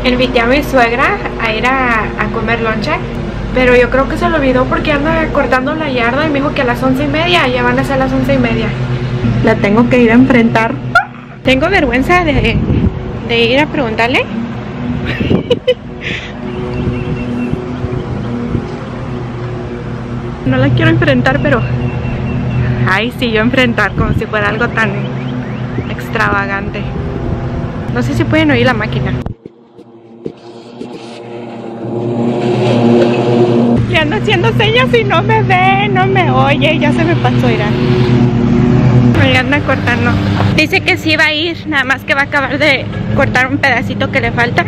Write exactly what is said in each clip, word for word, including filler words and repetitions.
Invité a mi suegra a ir a, a comer lonche, pero yo creo que se lo olvidó porque anda cortando la yarda y me dijo que a las once y media, ya van a ser las once y media. La tengo que ir a enfrentar. Tengo vergüenza de, de ir a preguntarle. No la quiero enfrentar, pero ay, sí, yo enfrentar como si fuera algo tan extravagante. No sé si pueden oír la máquina. Le ando haciendo señas y no me ve, no me oye, ya se me pasó, irán. Me anda cortando. Dice que sí va a ir, nada más que va a acabar de cortar un pedacito que le falta.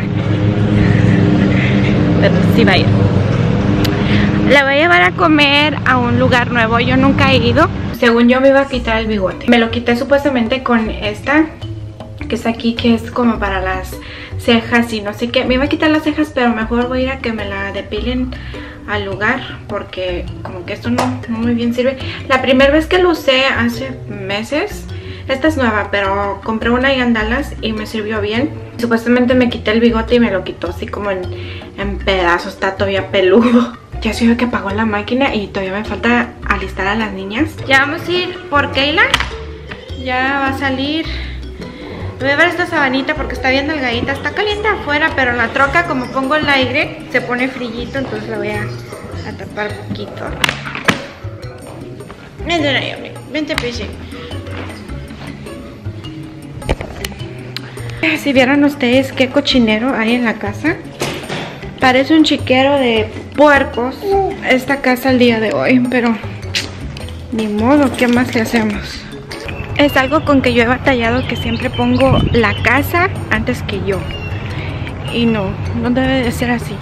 Pero sí va a ir. La voy a llevar a comer a un lugar nuevo, yo nunca he ido. Según yo me iba a quitar el bigote. Me lo quité supuestamente con esta que está aquí, que es como para las cejas y no sé qué. Me iba a quitar las cejas, pero mejor voy a ir a que me la depilen al lugar, porque como que esto no, no muy bien sirve. La primera vez que lo usé hace meses, esta es nueva, pero compré una y en Dallas y me sirvió bien. Supuestamente me quité el bigote y me lo quitó así como en, en pedazos, está todavía peludo. Ya se ve que apagó la máquina y todavía me falta alistar a las niñas. Ya vamos a ir por Kayla. Ya va a salir. Voy a ver esta sabanita porque está bien delgadita. Está caliente afuera, pero en la troca, como pongo el aire, se pone frillito, entonces la voy a, a tapar un poquito. Vente, Naomi. Vente, Pisi. Si vieran ustedes qué cochinero hay en la casa. Parece un chiquero de puercos esta casa el día de hoy, pero ni modo, ¿qué más le hacemos? Es algo con que yo he batallado, que siempre pongo la casa antes que yo. Y no, no debe de ser así.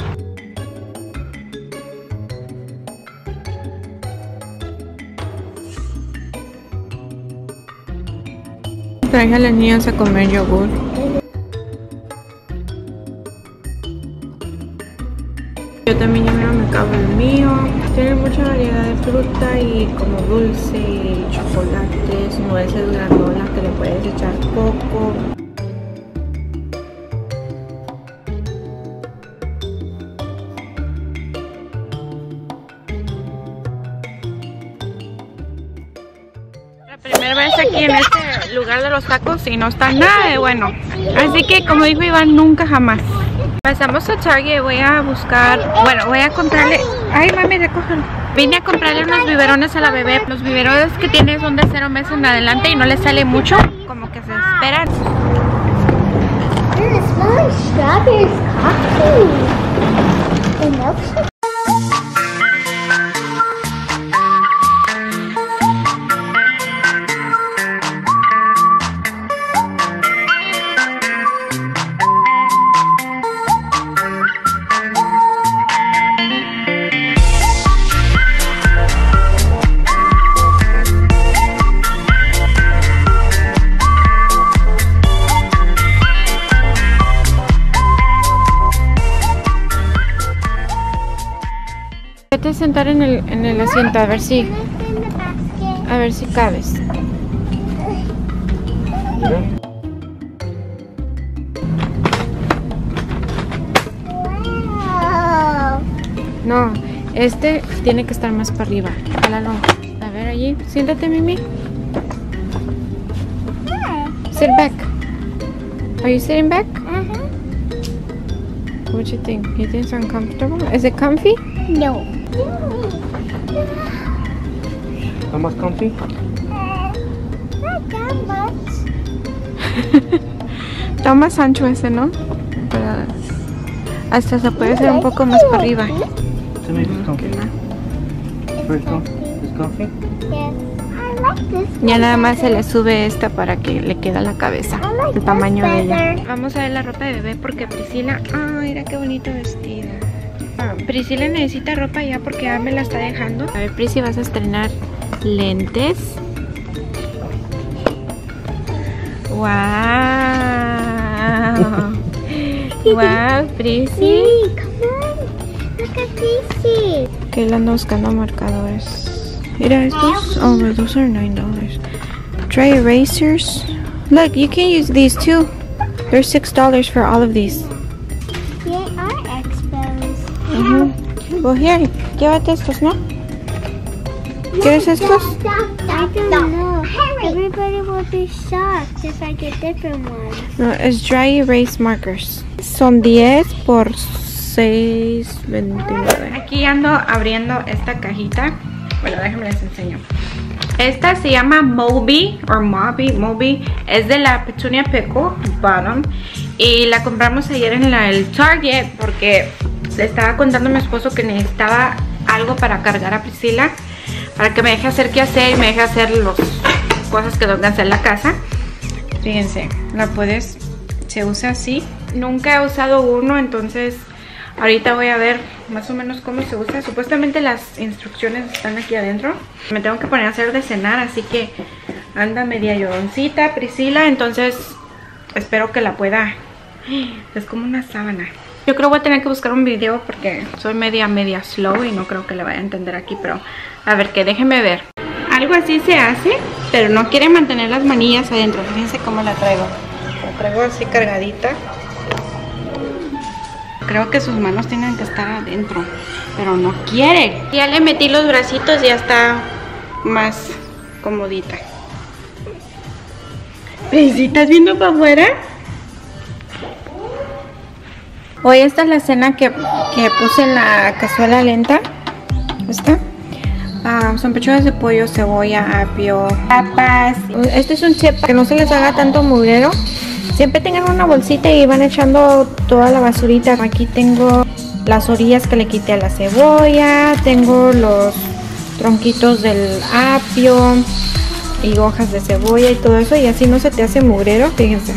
Traigan a las niñas a comer yogur. Yo también ya me acabo el mío. Tiene mucha variedad de fruta y como dulce y chocolates, nueces, granola que le puedes echar coco. La primera vez aquí en este lugar de los tacos y no está nada de bueno. Así que como dijo Iván, nunca jamás. Pasamos a Target, voy a buscar, bueno, voy a comprarle, ay mami, recógelo. Vine a comprarle unos biberones a la bebé. Los biberones que tiene son de cero meses en adelante y no le sale mucho, como que se esperan. Vete a sentar en el, en el asiento, a ver si a ver si cabes. No, este tiene que estar más para arriba. Jálalo. A ver allí, siéntate, Mimi. Sit back. Are you sitting back? Uh-huh. What do you think? You think it's uncomfortable? Is it comfy? No. How much comfy? Uh, not that much. Está más ancho ese, ¿no? Pero hasta se puede hacer un poco más para arriba. To me, it's comfy. Very comfy. It's comfy? Yes. I like this. Ya nada más se le sube esta para que le quede la cabeza, el tamaño de ella. Vamos a ver la ropa de bebé porque Priscila, ah, mira qué bonito vestido. Ah, Priscila necesita ropa ya porque ya me la está dejando. A ver, Prisi, vas a estrenar lentes. Wow. Wow, Prisi. Hey, come on. Look at Prissy. Que él anda buscando marcadores. Mira estos. Oh, those are nine dollars. Dry erasers. Look, you can use these too. They're six dollars for all of these. are exposed. Uh-huh. Well, here, llévate estos, ¿no? ¿Quieres estos? I don't know. Everybody will be shocked if I get different ones. No, es dry erase markers. Son diez por seis, veintinueve. Aquí ando abriendo esta cajita. Bueno, déjenme les enseño. Esta se llama Moby o Moby, Moby. Es de la Petunia Pickle Bottom. Y la compramos ayer en la, el Target porque le estaba contando a mi esposo que necesitaba algo para cargar a Priscila, para que me deje hacer qué hacer y me deje hacer las cosas que tengo que hacer en la casa. Fíjense, la puedes, se usa así. Nunca he usado uno, entonces ahorita voy a ver más o menos cómo se usa. Supuestamente las instrucciones están aquí adentro. Me tengo que poner a hacer de cenar, así que anda media lloroncita Priscila, entonces espero que la pueda. Es como una sábana. Yo creo que voy a tener que buscar un video porque soy media media slow y no creo que le vaya a entender aquí, pero a ver, que déjenme ver. Algo así se hace, pero no quiere mantener las manillas adentro. Fíjense cómo la traigo. La traigo así cargadita. Creo que sus manos tienen que estar adentro, pero no quiere. Ya le metí los bracitos y ya está más comodita. ¿Estás viendo para afuera? Hoy esta es la cena que, que puse en la cazuela lenta. ¿Esta? Ah, son pechugas de pollo, cebolla, apio, papas. Este es un tip para que no se les haga tanto mugrero. Siempre tengan una bolsita y van echando toda la basurita. Aquí tengo las orillas que le quité a la cebolla. Tengo los tronquitos del apio y hojas de cebolla y todo eso. Y así no se te hace mugrero, fíjense.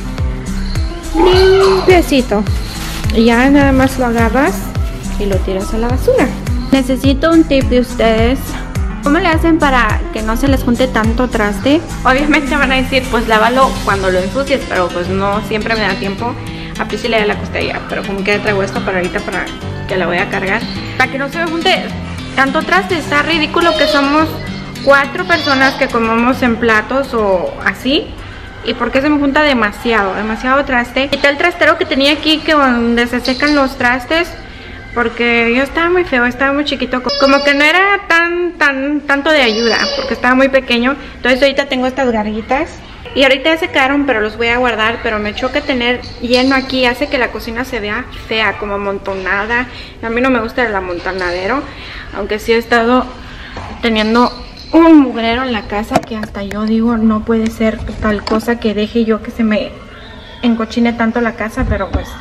Limpiecito. Y ya nada más lo agarras y lo tiras a la basura. Necesito un tip de ustedes. ¿Cómo le hacen para que no se les junte tanto traste? Obviamente van a decir, pues lávalo cuando lo ensucies, pero pues no siempre me da tiempo. A Priscila ya la costilla, pero como que traigo esto para ahorita para que la voy a cargar. Para que no se me junte tanto traste. Está ridículo que somos cuatro personas que comemos en platos o así. ¿Y por qué se me junta demasiado? Demasiado traste. Quité el trastero que tenía aquí, que donde se secan los trastes, porque yo estaba muy feo, estaba muy chiquito. Como que no era tan, tan, tanto de ayuda, porque estaba muy pequeño. Entonces ahorita tengo estas garguitas. Y ahorita ya se quedaron, pero los voy a guardar. Pero me choca tener lleno aquí, hace que la cocina se vea fea, como amontonada. A mí no me gusta el amontonadero, aunque sí he estado teniendo un mugrero en la casa que hasta yo digo, no puede ser tal cosa que deje yo que se me encochine tanto la casa, pero pues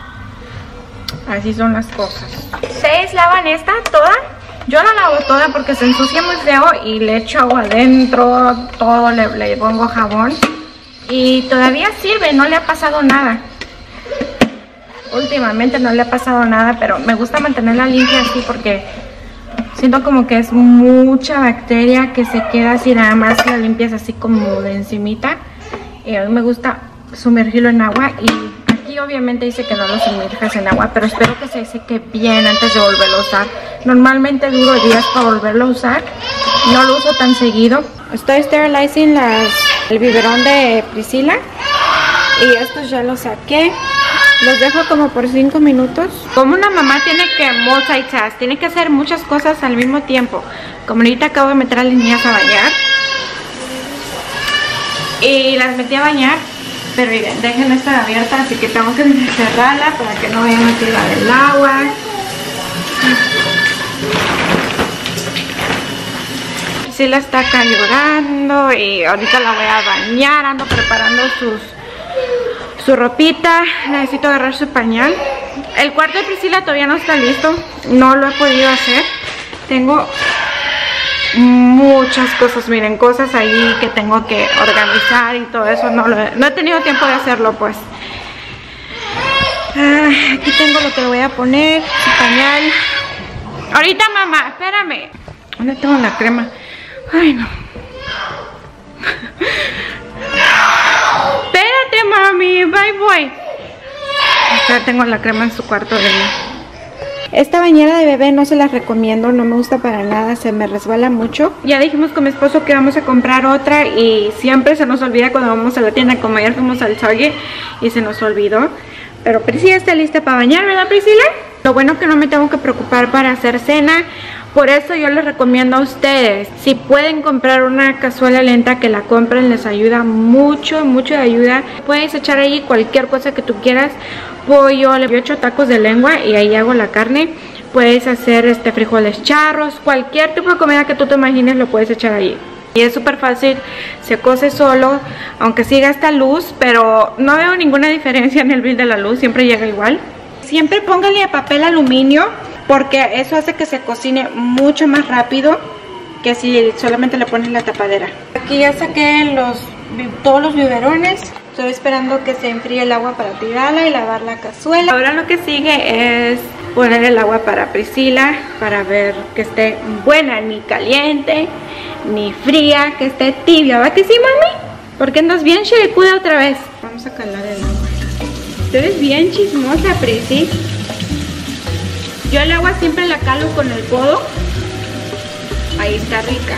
así son las cosas. ¿Ustedes lavan esta toda? Yo la lavo toda porque se ensucia muy feo y le echo agua adentro, todo, le, le pongo jabón y todavía sirve, no le ha pasado nada. Últimamente no le ha pasado nada, pero me gusta mantenerla limpia así porque siento como que es mucha bacteria que se queda así, nada más la limpias así como de encimita. Y a mí me gusta sumergirlo en agua y aquí obviamente dice que no lo sumerjas en agua, pero espero que se seque bien antes de volverlo a usar. Normalmente duro días para volverlo a usar, no lo uso tan seguido. Estoy sterilizing las, el biberón de Priscila y estos ya los saqué. Los dejo como por cinco minutos. Como una mamá tiene que multitask, tiene que hacer muchas cosas al mismo tiempo. Como ahorita acabo de meter a las niñas a bañar y las metí a bañar, pero miren, dejen esta abierta, así que tengo que cerrarla para que no vayan a tirar el agua. Sí, la está acá llorando y ahorita la voy a bañar. Ando preparando sus su ropita, necesito agarrar su pañal. El cuarto de Priscila todavía no está listo, no lo he podido hacer. Tengo muchas cosas, miren, cosas ahí que tengo que organizar y todo eso. No, lo he, no he tenido tiempo de hacerlo, pues. Ah, aquí tengo lo que le voy a poner, su pañal. Ahorita, mamá, espérame. ¿Dónde tengo la crema? Ay, no. Espérate, mami, bye boy. Ya tengo la crema en su cuarto de mí. Esta bañera de bebé no se las recomiendo, no me gusta para nada, se me resbala mucho. Ya dijimos con mi esposo que vamos a comprar otra y siempre se nos olvida cuando vamos a la tienda. Como ayer fuimos al Target y se nos olvidó. Pero Priscila está lista para bañar, ¿verdad, Priscila? Lo bueno que no me tengo que preocupar para hacer cena. Por eso yo les recomiendo a ustedes, si pueden comprar una cazuela lenta, que la compren, les ayuda mucho, mucho de ayuda. Puedes echar ahí cualquier cosa que tú quieras, pollo, le he hecho tacos de lengua y ahí hago la carne. Puedes hacer este frijoles charros, cualquier tipo de comida que tú te imagines lo puedes echar ahí. Y es súper fácil, se cose solo, aunque sí gasta luz, pero no veo ninguna diferencia en el bill de la luz, siempre llega igual. Siempre póngale papel aluminio, porque eso hace que se cocine mucho más rápido que si solamente le pones la tapadera. Aquí ya saqué los, todos los biberones. Estoy esperando que se enfríe el agua para tirarla y lavar la cazuela. Ahora lo que sigue es poner el agua para Priscila, para ver que esté buena, ni caliente, ni fría, que esté tibia. ¿Va que sí, mami? Porque andas bien chiricuda otra vez. Vamos a calar el agua. Tú eres bien chismosa, Prisi. Yo el agua siempre la calo con el codo. Ahí está rica.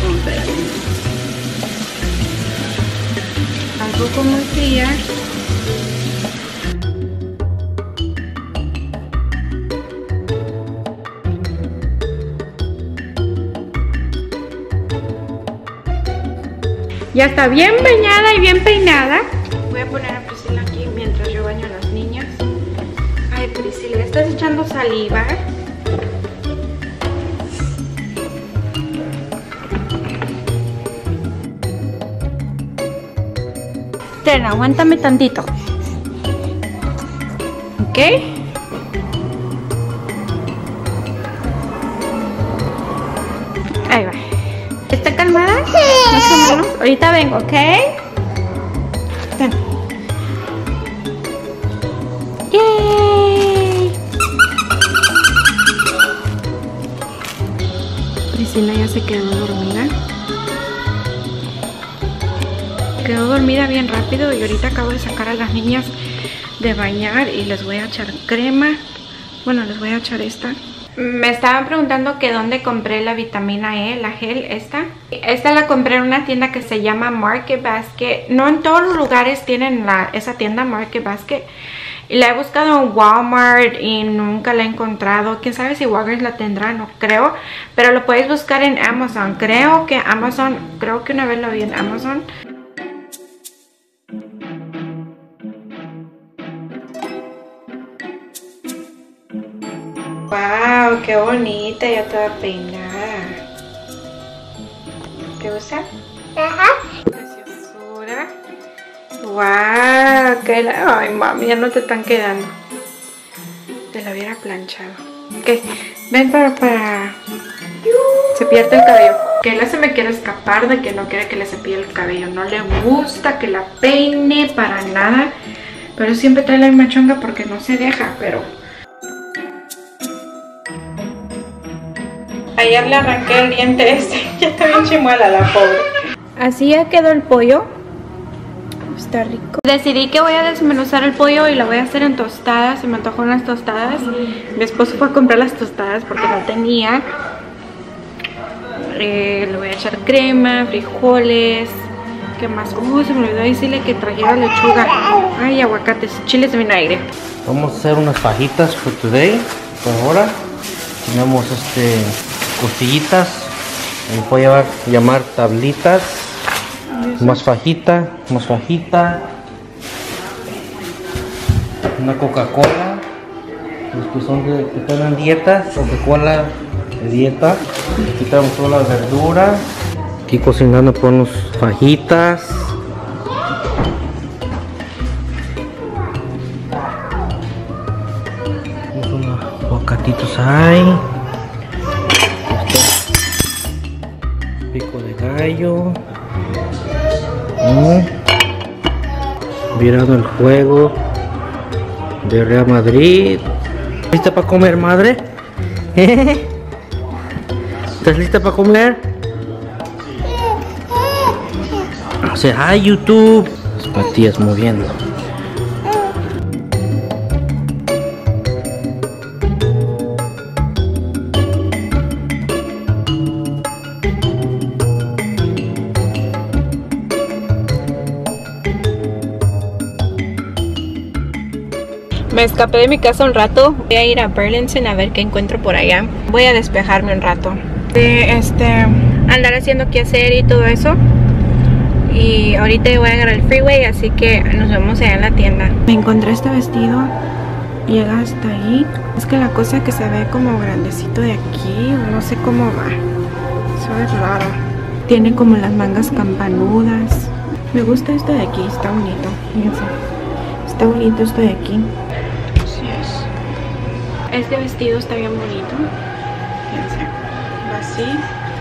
Tampoco muy fría. Ya está bien bañada y bien peinada. Voy a poner a Priscila aquí mientras yo baño a las niñas. Ay, Priscila, ¿estás echando saliva? Ten, aguántame tantito. ¿Ok? Ahí va. ¿Está calmada? Más o menos. Ahorita vengo, ¿ok? Ten. ¡Yay! Priscila ya se quedó dormida. Quedó dormida bien rápido y ahorita acabo de sacar a las niñas de bañar y les voy a echar crema. Bueno, les voy a echar esta. Me estaban preguntando que dónde compré la vitamina E, la gel esta. Esta la compré en una tienda que se llama Market Basket. No en todos los lugares tienen la, esa tienda Market Basket. Y la he buscado en Walmart y nunca la he encontrado. Quién sabe si Walgreens la tendrá, no creo. Pero lo puedes buscar en Amazon. Creo que Amazon, creo que una vez lo vi en Amazon. Wow, qué bonita, ya toda peinada. ¿Te gusta? Ajá. Preciosura. Wow, que la... Ay, mami, ya no te están quedando. Te la hubiera planchado. Ok, ven para, para cepillarte el cabello. Kayla se me quiere escapar de que no quiere que le cepille el cabello. No le gusta que la peine para nada. Pero siempre trae la misma chonga porque no se deja, pero... Ayer le arranqué el diente este. Ya está bien chimuela la pobre. Así ya quedó el pollo. Está rico. Decidí que voy a desmenuzar el pollo y lo voy a hacer en tostadas. Se me antojó unas tostadas. Mi esposo fue a comprar las tostadas porque no tenía. Eh, le voy a echar crema, frijoles. ¿Qué más? Uh, se me olvidó decirle que trajera lechuga. Ay, aguacates, chiles de vinagre. Vamos a hacer unas fajitas for today. Por ahora tenemos este costillitas. Me voy a llamar tablitas. Más fajita, más fajita. Una Coca-Cola. Los que son de que están en dieta, Coca-Cola de dieta. Aquí tenemos toda la verdura. Aquí cocinando por unas fajitas. Unos aguacatitos ahí. Pico de gallo. Mm. Mirando el juego de Real Madrid. ¿Lista para comer, madre? ¿Estás lista para comer? Say hi, YouTube. Las patillas moviendo. Me escapé de mi casa un rato. Voy a ir a Burlington a ver qué encuentro por allá. Voy a despejarme un rato de este andar haciendo qué hacer y todo eso. Y ahorita voy a agarrar el freeway, así que nos vemos allá en la tienda. Me encontré este vestido. Llega hasta ahí. Es que la cosa que se ve como grandecito de aquí, no sé cómo va. Eso es raro. Tiene como las mangas campanudas. Me gusta este de aquí, está bonito. Fíjense. Está bonito esto de aquí. Así es. Este vestido está bien bonito. Fíjense. Va así.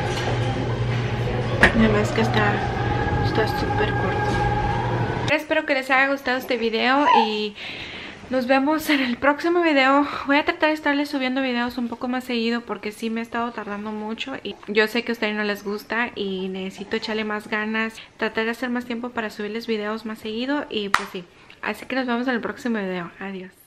Nada más que está está súper corto. Espero que les haya gustado este video y nos vemos en el próximo video. Voy a tratar de estarles subiendo videos un poco más seguido porque sí me he estado tardando mucho y yo sé que a ustedes no les gusta y necesito echarle más ganas, tratar de hacer más tiempo para subirles videos más seguido y pues sí. Así que nos vemos en el próximo video. Adiós.